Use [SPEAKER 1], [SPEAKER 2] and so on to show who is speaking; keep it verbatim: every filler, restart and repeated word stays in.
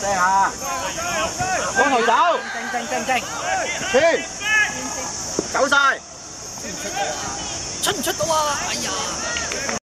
[SPEAKER 1] 正下，往頭走，
[SPEAKER 2] 正正正正，
[SPEAKER 1] 穿，走晒。
[SPEAKER 2] 出唔出到啊？哎呀！